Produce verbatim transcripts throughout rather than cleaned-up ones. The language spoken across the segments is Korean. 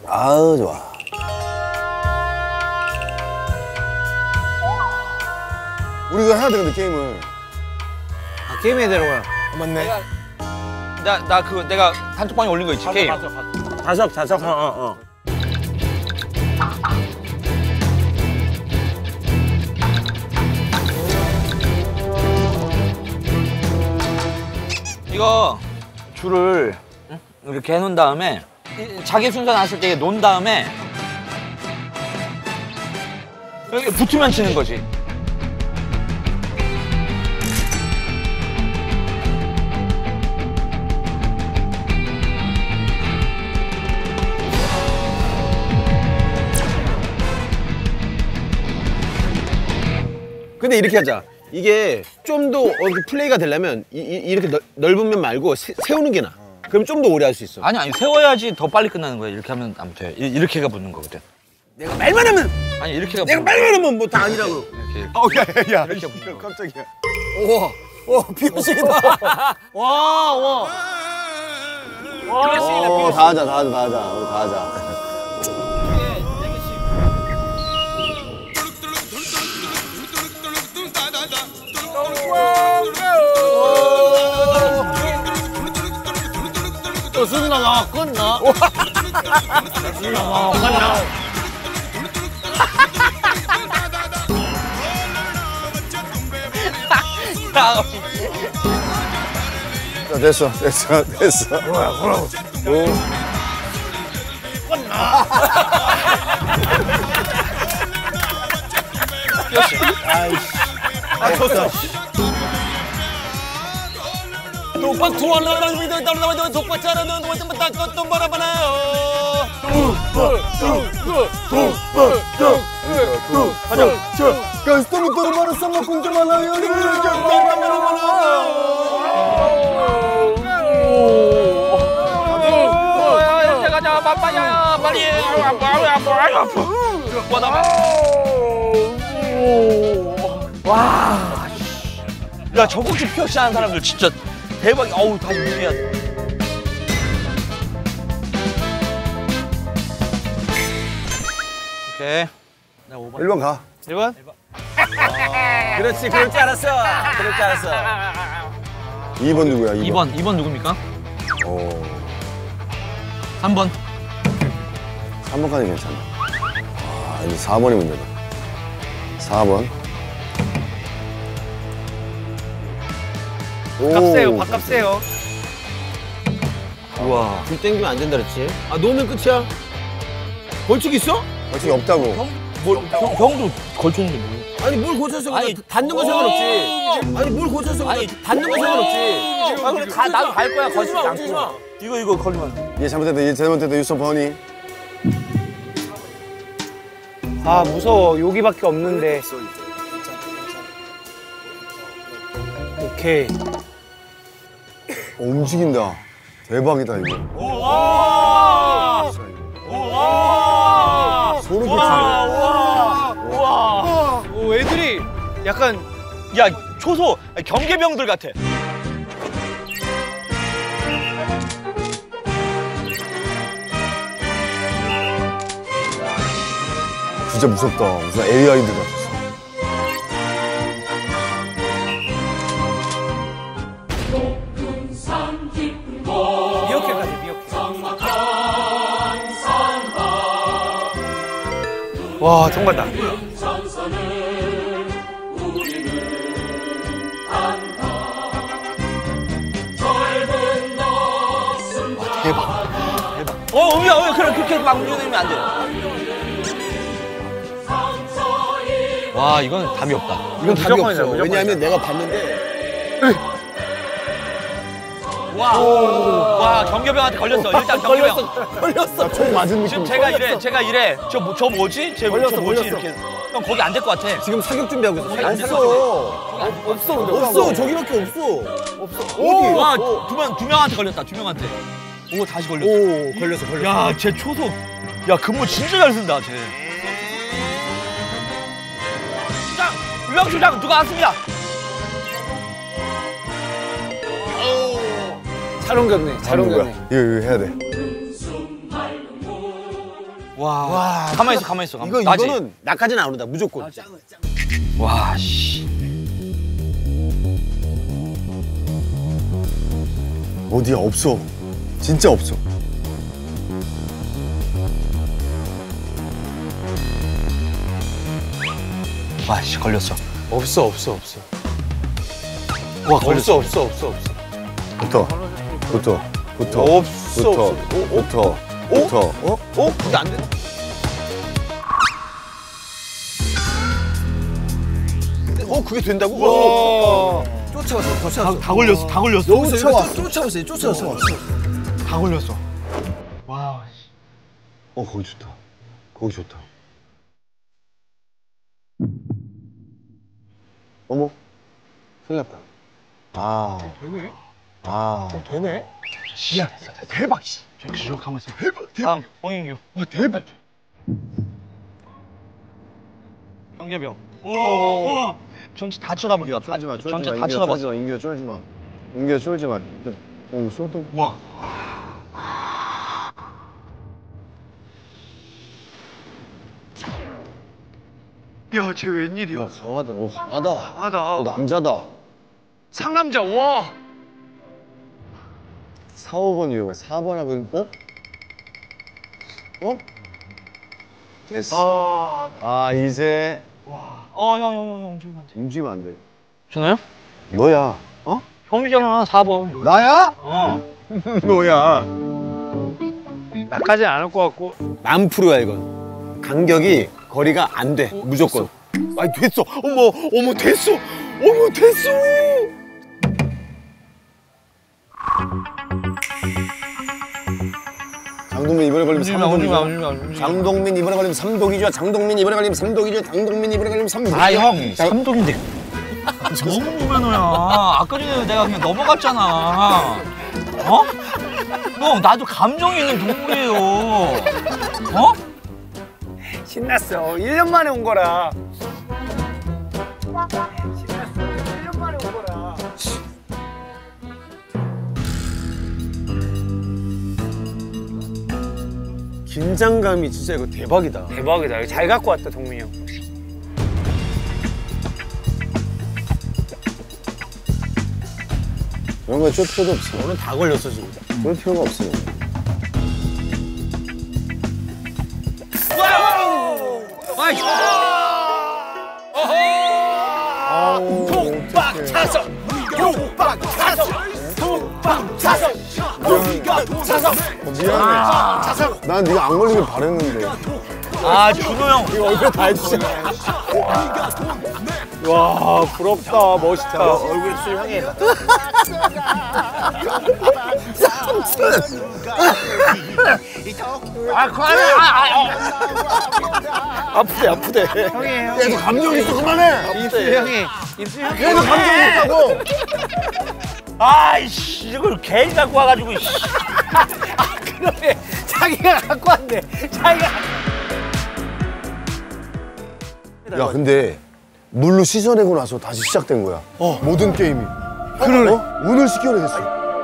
아우 좋아. 우리가 해야 되는데 게임을. 아, 게임 해야 되는 거야. 맞네. 나 나 그거 내가 단톡방에 올린 거 있지 게임. 자석 자석. 어 어 어. 이거 줄을 이렇게 해놓은 다음에 자기 순서 났을 때 놓은 다음에 여기 붙으면 치는 거지. 근데 이렇게 하자. 이게 좀 더 플레이가 되려면 이, 이, 이렇게 넓, 넓은 면 말고 세, 세우는 게 나아. 그럼 좀 더 오래 할 수 있어. 아니 아니 세워야지 더 빨리 끝나는 거야. 이렇게 하면 안 돼. 이렇게가 붙는 거거든. 내가 말만 하면. 아니 이렇게가 내가 말만 하면 뭐 다 아니라고. 이렇게. 어, 야, 야, 야. 이렇게 붙는 거. 깜짝이야. 우와, 와 비어식이다. 와, 와. 비어식이다. 어, 다 하자, 다 하자, 다 하자. 우리 다 하자. 또 수준아 나 끝나? 수준아 나 끝나? 자, 됐어, 됐어, 됐어. 뭐야, 뭐라고? 아 졌어. 독박 투원하는 위도 따르는 독박 자라는 모든 다 것도 말아봐요. 가스토미 또르마르 쌈마 공정하나요? 가자 가자 빠빠야 빨리. 아파 아파 아파 아파. 와나. 와. 야 저거지 피어시 하는 사람들 진짜 대박이야. 어우 다시 무리해야 돼. 오케이. 나 오 번. 일 번 가. 일 번? 그렇지, 그럴 줄 알았어. 그럴 줄 알았어. 이 번 누구야? 이 번. 이 번 누굽니까? 오. 삼 번. 삼 번까지 괜찮아. 아, 이제 사 번이 문제다. 사 번. 바값 세요, 바값 세요. 우와. 불 땡기면 안 된다 그랬지? 아, 놓으면 끝이야? 벌칙 있어? 벌칙이 없다고. 뭘, 형, 형도 걸쳤는데 뭐. 아니, 뭘 고쳐서 아니, 닿는 거 상관없지. 아니, 뭘 고쳐서 아니, 닿는 거 상관없지. 아, 그래, 가, 나도 갈 거야, 걸치지 않고. 이거, 이거 걸리면. 얘 잘못했다, 얘 잘못했다, 유서 버니. 아 무서워. 여기밖에 없는데. 오케이. 어, 움직인다. 대박이다, 이거. 우와! 우와! 소름 끼치네. 우와! 우와! 오, 애들이 약간 야, 초소, 경계병들 같아. 진짜 무섭다. 무슨 에이아이들 같았어. 미역회 같아, 미역회. 와, 정말다. 어, 우야, 왜 그래, 그렇게 막 움직이면 안 돼. 와, 이건 답이 없다. 이건 답이 없어. 무조건이다. 왜냐하면 내가 봤는데 와, 와, 경계병한테 걸렸어. 일단 경계병. 걸렸어. 총 맞은 느낌. 지금 제가 이래, 제가 이래. 저, 뭐- 저 뭐지? 쟤, 걸렸어, 저 뭐지? 걸렸어. 이렇게. 형, 거기 안 될 것 같아. 지금 사격 준비하고 있어. 안 없어. 없어, 근데 없어. 저기밖에 없어. 없어. 어디? 와, 두 명, 두 명한테 걸렸다. 두 명한테. 오, 다시 걸렸어. 오, 걸렸어, 걸렸어. 야, 쟤 초속. 야, 근무 진짜 잘 쓴다, 쟤. 수장! 윤랑 수장, 누가 왔습니다. 잘 옮겼네, 잘 누구야? 옮겼네. 이거, 이거 해야 돼. 와. 와, 가만히 있어, 가만히 있어. 이거 나지? 이거는 나까지는 안 온다 무조건. 와, 씨. 어디야 없어. 진짜 없어. 와, 씨, 걸렸어. 없어 없어 없어. 와 걸렸어. 없어 없어 없어. 붙어. 붙어. 붙어. 없어 붙어. 없어. 붙어. 붙어. 어? 어? 근데 안 돼. 어 그게 된다고? 와. 쫓아왔어 쫓아왔어. 다 걸렸어, 다 걸렸어. 쫓아왔어 쫓아왔어요 쫓아왔어. 다 걸렸어. 어 거기 좋다. 거기 좋다. 어머. 큰일 났다. 아. 되네. 아. 되네. 야, 대박, 씨. 저 가만히 있어. 대박, 대박. 다음, 홍인규. 와 대박. 형제병. 오, 전체 다 쳐다봐. 쫄지 마. 쫄지 전체 마. 다 인규야, 쳐다봐. 쫄지 마. 인규야 쫄지 마. 인규야 쫄지 마. 어, 쏘도. 와. 야, 쟤 웬일이야? 강하다. 어, 강하다. 하다. 어, 남자다. 상남자 와. 사, 오 번이요. 사 번 하면 어? 어? 됐어. 아, 아, 이제 어, 형, 형, 형, 형, 좀 안 돼. 움직이면 안 돼. 전화요? 너야. 어? 형이잖아, 사 번. 나야? 어. 뭐야? 나까지 안 올 것 같고. 만 프로야 이건. 간격이 거리가 안 돼. 무조건. 아니 됐어. 어머 어머 됐어. 어머 됐어. 장동민 이번에 걸리면 움직이면, 움직이면, 삼독이죠. 움직이면, 움직이면. 장동민 이번에 걸리면 삼독이죠. 장동민 이번에 걸리면 삼독이죠. 장동민 이번에 걸리면 삼독. 아, 형, 장- 삼독인데. 너무 무면허야. 아까 전에 내가 그냥 넘어갔잖아. 어? 형, 나도 감정이 있는 동물이에요. 어? 신났어. 일 년 만에 온 거라. 신났어. 일 년 만에 온 거라. 긴장감이 진짜 이거 대박이다. 대박이다. 잘 갖고 왔다 동민이 형. 이런 거쫄 필요도 없어. 너는 다 걸렸어 지금. 쫄 필요가 없어. 아이씨. 독박 차서. 독박 차서. 독박 차서. 독박 차서. 미안해. 난 네가 안 걸리길 바랬는데. 아, 준호 형. 이거 얼굴 다 해주잖아. 와 부럽다. 멋있다. 얼굴 술 향해. 아, 그만해. 아, 아, 아프대 아프대. 형이 형. 얘도 감정 있어 그만해. 입술 형이. 입술 형이. 얘도 감정 있다고. 아. 아이씨, 이걸 괜히 갖고 와가지고. 씨. 그러네. 자기가 갖고 왔네. 자기가. 야 근데 물로 씻어내고 나서 다시 시작된 거야. 모든 게임이. 그러네. 어? 오늘 시켜내 됐어.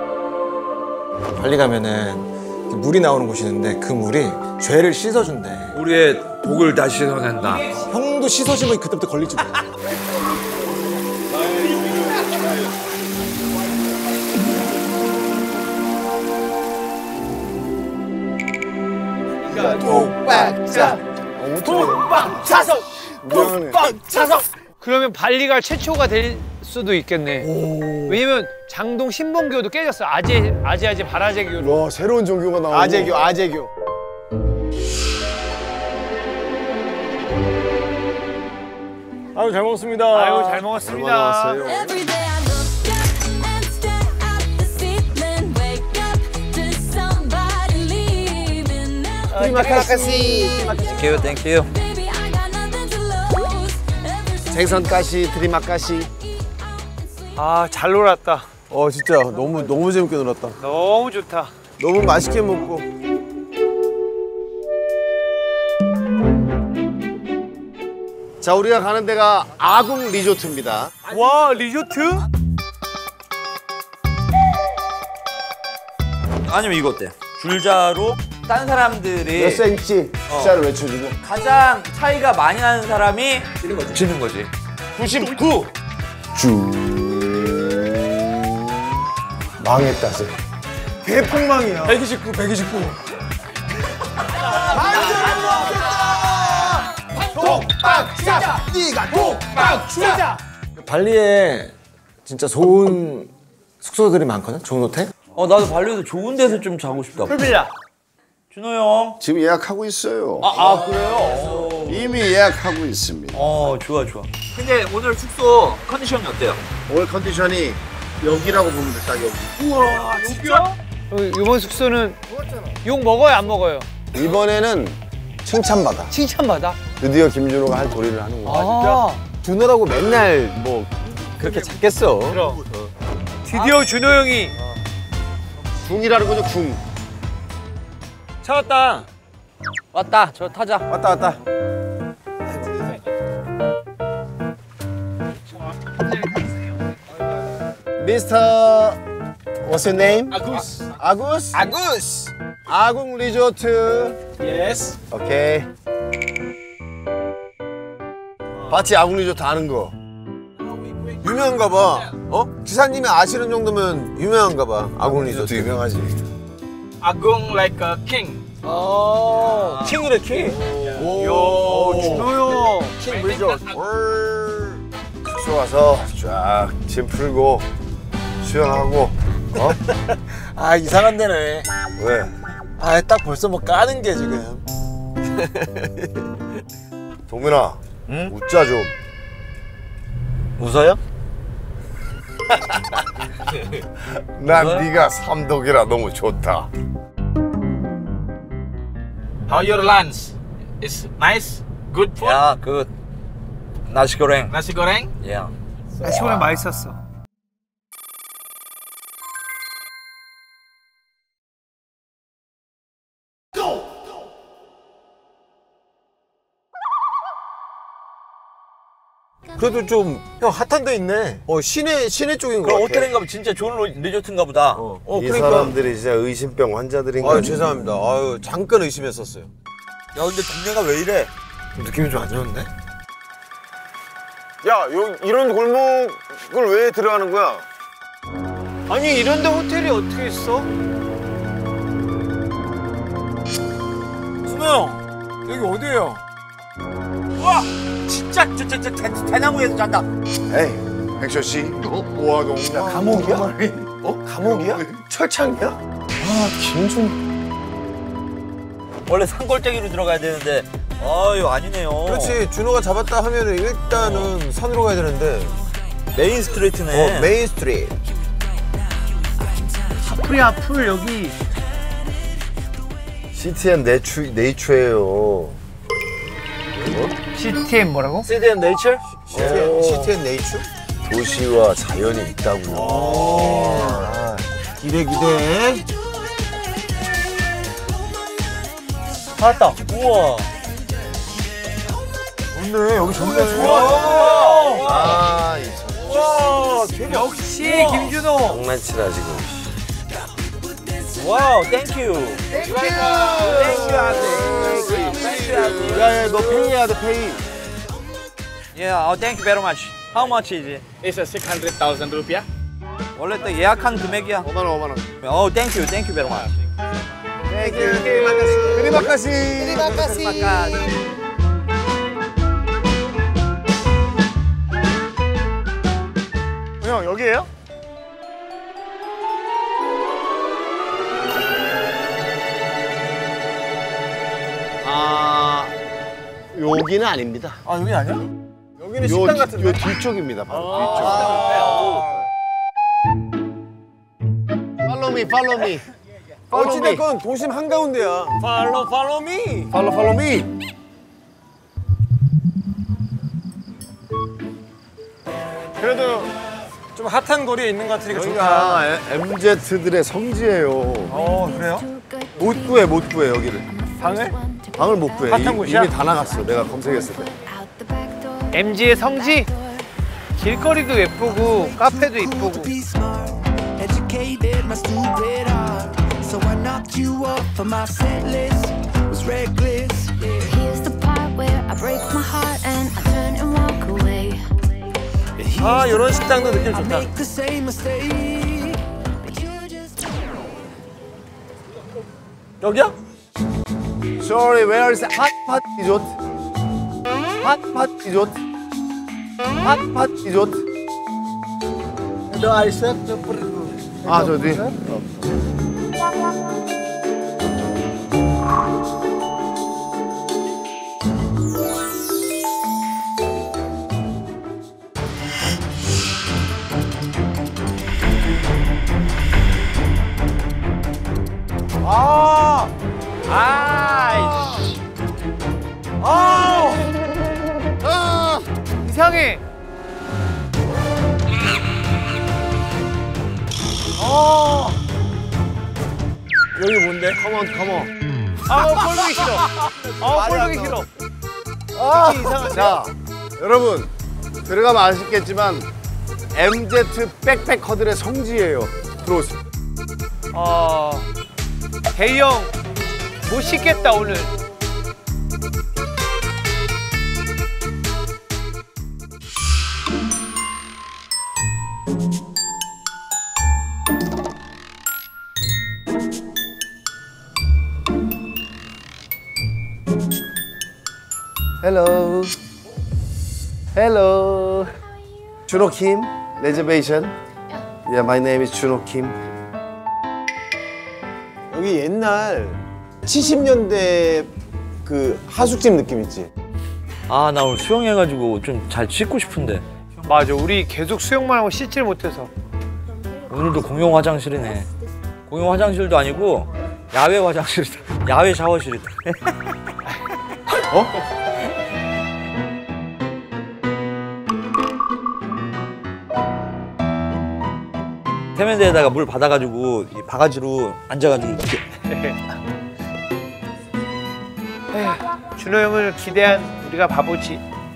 발리 가면은 물이 나오는 곳이 있는데 그 물이 죄를 씻어준대. 우리의 독을 다 씻어낸다. 형도 씻어지면 그때부터 걸릴지 몰라. 독박차. 독박차서. 독박차서. 그러면 발리가 최초가 될 수도 있겠네. 왜냐면 장동 신봉교도 깨졌어. 아제 아제 아제 바라제교로. 와 새로운 종교가 나오고. 아재교 아재교. 아유 잘 먹었습니다. 아유 잘 먹었습니다. Every day I look up and stare at the ceiling. Wake up to somebody leaving now. 프리마카시. 땡큐, 땡큐. Baby, I got nothing to lose. Ever since 생선가시 드리마카시. 아 잘 놀았다. 어 진짜 너무 너무 재밌게 놀았다. 너무 좋다. 너무 맛있게 먹고. 자 우리가 가는 데가 아궁 리조트입니다. 와 리조트? 아니면 이거 어때? 줄자로 딴 사람들이 몇 센치 숫자를 외쳐주고. 가장 차이가 많이 나는 사람이 지는 거지. 구십구. 쭉. 망했다세. 대폭망이야. 백이십구, 백이십구. 독박자! 네가 독박자! 발리에 진짜 좋은 숙소들이 많거든? 좋은 호텔? 어 나도 발리에서 좋은 데서 좀 자고 싶다. 풀빌라. 준호 형. 지금 예약하고 있어요. 아, 아 그래요? 이미 예약하고 있습니다. 어 좋아 좋아. 근데 오늘 숙소 컨디션이 어때요? 오늘 컨디션이 여기라고 보면 돼, 딱 여기. 우와 진짜? 어, 이번 숙소는 욕 먹어요 안 먹어요? 이번에는 칭찬받아. 칭찬받아? 드디어 김준호가 할 도리를 하는 거야. 아, 준호라고 맨날 뭐 그렇게 찾겠어. 그럼. 드디어 준호 형이 궁이라는 거죠, 궁. 차 왔다. 왔다. 저 타자. 왔다, 왔다. 미스터 What's your name? 아구스. 아구스? 아구스. 아궁 리조트. 예스. 오케이. 바치 아궁 리조트 아는 거. 유명한가 봐. 어? 기사님이 아시는 정도면 유명한가 봐. 아궁 리조트. 유명하지. Agung like a king. 아, 킹이래, 킹. 오, 준호 형. 킹 리조트. 숙소 와서 쫙 짐 풀고 수영하고. 어? 아, 이상한 데네. 왜? 아, 딱 벌써 뭐 까는 게 지금. 동민아, 응? 웃자 좀. 웃어요? 난 네가 삼독이라 너무 좋다. How your lunch? Is nice? Good food? 야, 그 나시 고랭. Nasi goreng? 야. 아시고랑 맛있었어. 그래도 좀 형 핫한 데 있네. 어, 시내 시내 쪽인 거 그 같아. 호텔인가 봐. 진짜 좋은 로- 리조트인가 보다. 어, 어 이 그러니까. 사람들이 진짜 의심병 환자들인 아유 거야. 죄송합니다. 아유 잠깐 의심했었어요. 야, 근데 동네가 왜 이래? 느낌이 좀 안 좋은데? 야, 요, 이런 골목을 왜 들어가는 거야? 아니 이런데 호텔이 어떻게 있어? 준호 형, 여기 어디예요? 우와! 진짜 저, 저, 저, 대, 대나무에서 잔다. 에이, 백쇼 씨. 모아동. 야, 감옥이야? 어? 감옥이야? 철창이야? 아, 김준. 원래 산골짜기로 들어가야 되는데 아유 아니네요. 그렇지. 준호가 잡았다 하면은 일단은 산으로 가야 되는데. 메인 스트리트네. 어, 메인 스트리트. 풀이야 풀 여기. 시티앤 네이처, 네이처예요. 씨티엠 뭐라고? 시티 앤 네이처? 시티, 시티 앤 네이처? 도시와 자연이 있다고요. 아, 기대 기대. 맞다. 우와. 좋네, 여기 좋네. 우와. 아, 이 참. 우와. 역시 김준호. 장난치라, 지금. 와우. 땡큐. 땡큐. 땡큐 아들. 땡큐 아들. 야, 야, 너 페이 해야 돼, 페이. Yeah. Oh, thank you very much. How much is it? It's a six hundred thousand rupiah. 원래 또 예약한 금액이야. 오만 원, 오만 원. Oh, thank you. Thank you very much. 그리마카시. 그리마카시. 형, 여기에요? 아, 여기는 아닙니다. 아, 여기 아니야? 여기는 식당 같은데. 요 뒤쪽입니다, 바로 아, 뒤쪽. 팔로우 미, 팔로우 미. 어찌됐건 도심 한가운데야. Follow, follow me. 팔로우, 팔로우 미. 그래도 좀 핫한 거리에 있는 것 같으니까 좋다. 여기가 엠제트들의 성지예요. 어, 그래요? 못 구해, 못 구해, 여기를. 방을? 방을 못 구해. 핫한 이- 곳이야? 이미 다 나갔어, 내가 검색했을 때. 엠지의 성지. 길거리도 예쁘고 카페도 예쁘고. So I knocked you off of my set list. Was reckless. Here's the part where I break my heart and I turn and walk away. 아, 이런 식당도 느낌 I 좋다. make the same mistake. But you just 여기야? Sorry, where is hot hot resort? Hot hot resort. Hot hot resort. The Isaac, the 아, 저 뒤. 아! 아이씨. 아! 이상해. 아! 여기 뭔데? 컴온, 컴온. 아우 꼴 보기 싫어. 아우 꼴 보기 싫어. 아, 이상한데? 자, 여러분 들어가면 아시겠지만 엠제트 백패커들의 성지예요. 들어오세요. 어 대형 못 씻겠다 오늘. Hello. Hello. 준호 Kim, reservation. Yeah, my name is 준호 Kim. 여기 옛날 칠십 년대 그 하숙집 느낌 있지? 아, 나 오늘 수영해가지고 좀 잘 씻고 싶은데. 맞아, 우리 계속 수영만 하고 씻질 못해서. 오늘도 공용 화장실이네. 공용 화장실도 아니고 야외 화장실이다. 야외 샤워실이다. 어? 세면대에다가 물 받아가지고 이 바가지로 앉아가지고 이렇게. 준호 형을 기대한 우리가 바보지.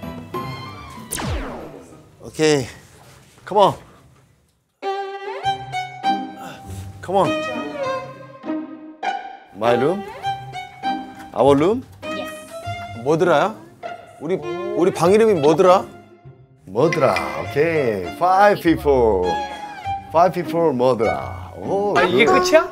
Okay. Come on. Come on. My room? Our room? 뭐더라야? 우리 우리 방 이름이 뭐더라? 뭐더라? 오케이. Five people. Five people 뭐더라? 오, 아 이게 good. 끝이야?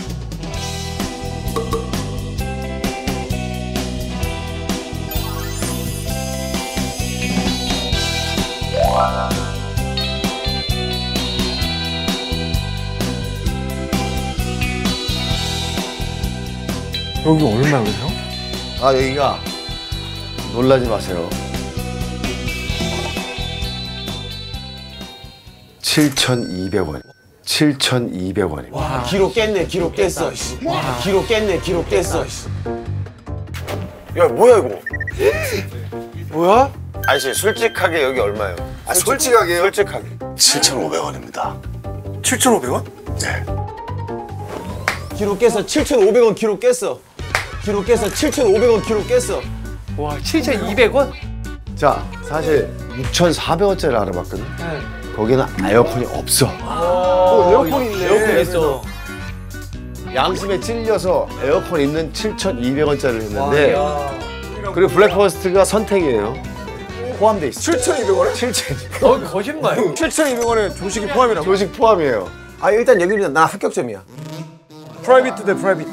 여기 얼마예요? 아, 여기가 놀라지 마세요. 칠천이백 원. 칠천이백 원입니다. 와, 기록 깼네, 기록 깼어. 와, 기록 깼네, 기록 깼어. 야, 뭐야 이거? 뭐야? 아저씨, 솔직하게 여기 얼마예요? 아, 솔직하게요? 솔직하게. 칠천오백 원입니다. 칠천오백 원? 네. 기록 깼어. 칠천오백 원 기록 깼어. 기록 깼어. 칠천오백 원 기록 깼어. 와 칠천이백 원? 자, 사실 육천사백 원짜리를 알아봤거든. 거기는 에어컨이 없어. 오, 에어컨 있네. 에어컨 있어. 양심에 찔려서 에어컨 있는 칠천이백 원짜리를 했는데 그리고 블랙퍼스트가 선택이에요. 포함돼 있어. 칠천이백 원에? 칠천이백 어 거짓말. 칠천이백 원에 조식이 포함이라고? 조식 포함이에요. 아, 일단 여기는 나 합격점이야. 프라이빗 대 프라이빗.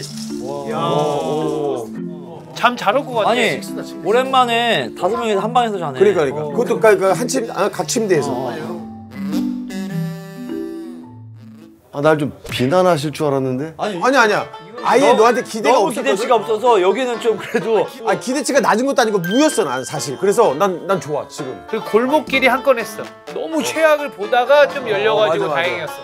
잠 잘 올 것 같아. 아니, 오랜만에 다섯 명이서 한 방에서 자네. 그러니까, 그러니까. 그것도 그러니까 한 침, 아, 각 침대에서. 아, 날 좀 비난하실 줄 알았는데. 아니, 아니, 아니야. 아예 너- 너한테 기대가 너무 없었거든. 기대치가 없어서 여기는 좀 그래도. 아, 기대치가 낮은 것도 아니고 무였어, 난 사실. 그래서 난, 난 좋아, 지금. 그 골목길이 한 건 했어. 너무 최악을 보다가 좀 열려가지고 어, 맞아, 맞아. 다행이었어.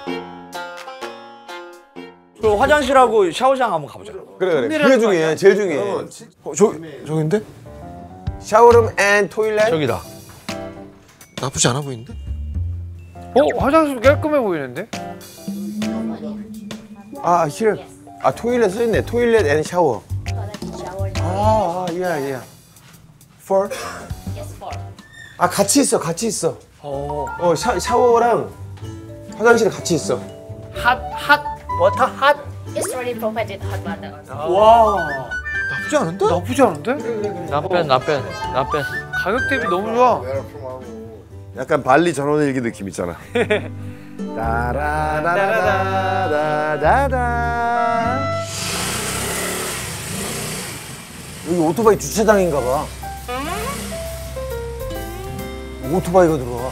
그 화장실하고 샤워장 한번 가보자. 그래, 그래. 큰일 나는 그게 거 중요해, 아니야? 제일 중요해. 어, 저, 저긴데? 샤워룸 앤 토일렛. 저기다. 나쁘지 않아 보이는데? 어 화장실 깔끔해 보이는데? 아, here. 아, 토일렛 써있네. 토일렛 앤 샤워. 아, 아, 예, 예. For? 아, 같이 있어, 같이 있어. 어, 어 샤, 샤워랑 화장실이 같이 있어. 핫, 핫, 워터 핫. It's already provided hot water. 와 나쁘지 않은데? 나쁘지 않은데? 나빼 나빼 나빼. 가격 대비 너무 좋아. 약간 발리 전원일기 느낌 있잖아. 따라라라라라라라. 여기 오토바이 주차장인가 봐. 오토바이가 들어와.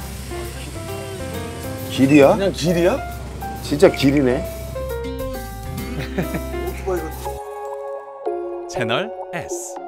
길이야? 그냥 길이야? 진짜 길이네. 오토바이가 채널 S.